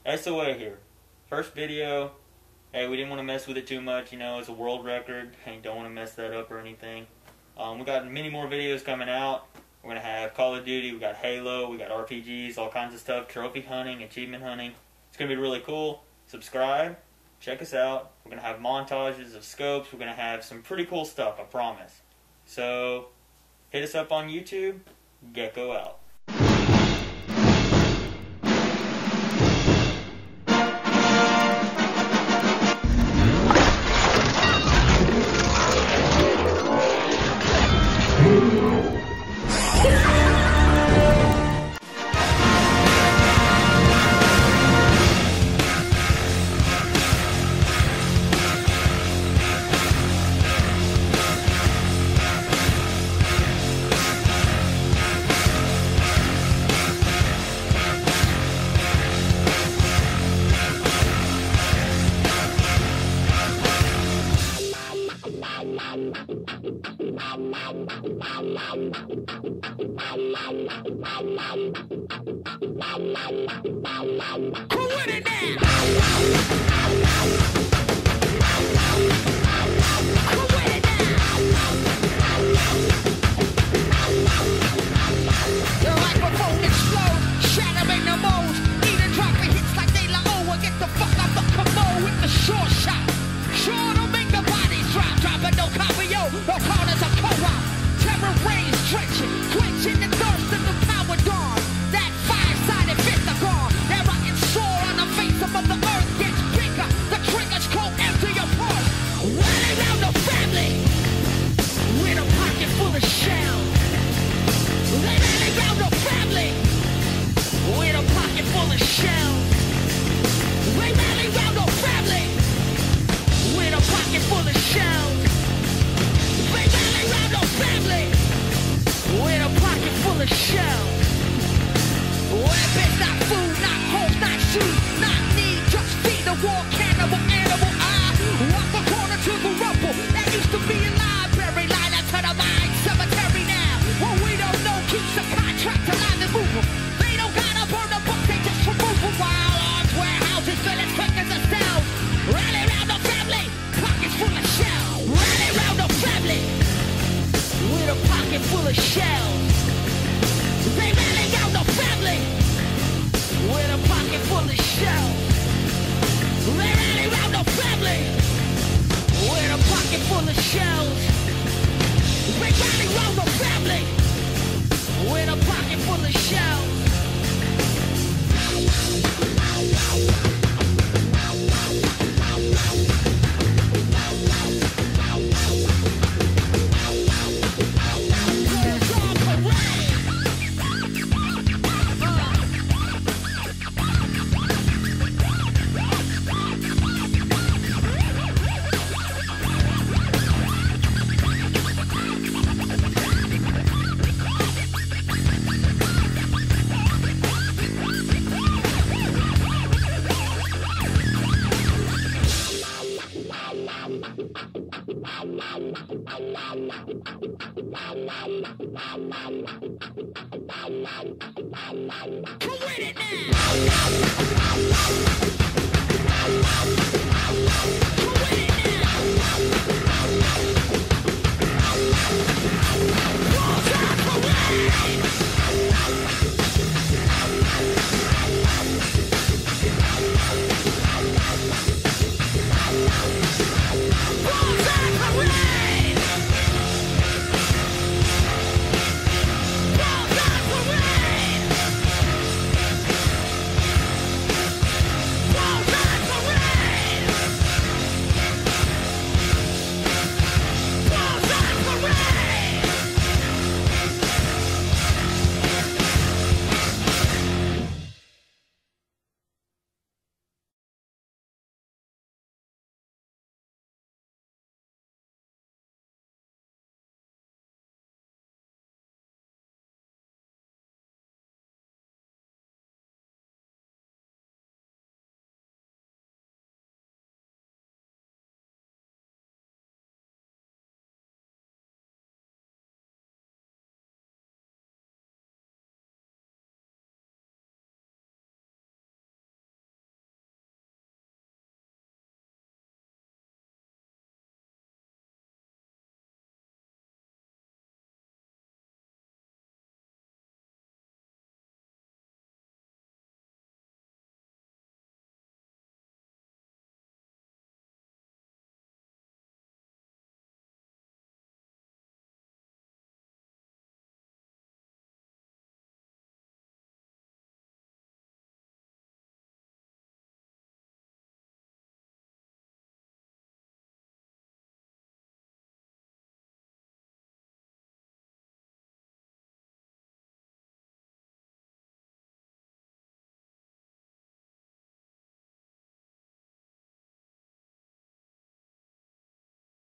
S.O.A. here. First video. Hey, we didn't want to mess with it too much, you know, it's a world record. Hey, don't want to mess that up or anything. We got many more videos coming out. We're going to have Call of Duty, we got Halo, we got RPGs, all kinds of stuff, trophy hunting, achievement hunting. It's going to be really cool. Subscribe, check us out. We're going to have montages of scopes. We're going to have some pretty cool stuff, I promise. So, hit us up on YouTube. Gecko out. Full of shells. They rally round the family with a pocket full of shells. They rally round the family with a pocket full of shells. They rally round the family with a pocket full of shells.